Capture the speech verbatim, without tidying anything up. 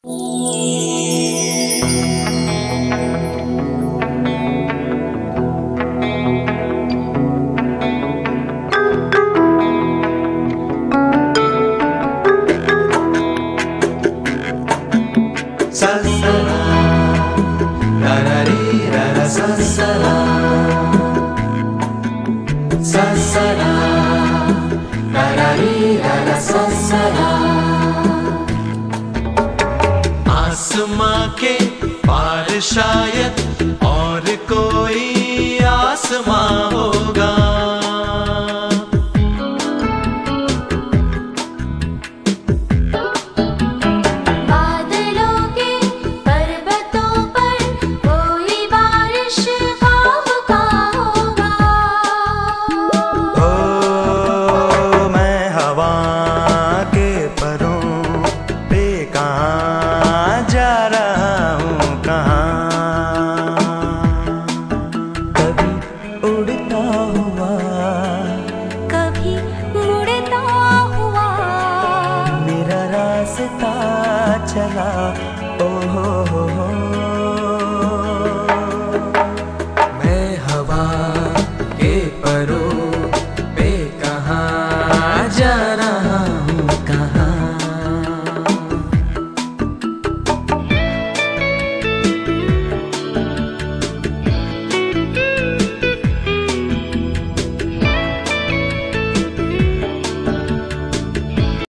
आसमां के पार शायद और कोई आसमां होगा, बादलों के पर्वतों पर कोई बारिश ख्वाब का होगा। ओ मैं हवा के परों पे कहाँ जा रहा हूँ, कहाँ कभी उड़ता हुआ, कभी मुड़ता हुआ मेरा रास्ता चला ओ हो हो हो।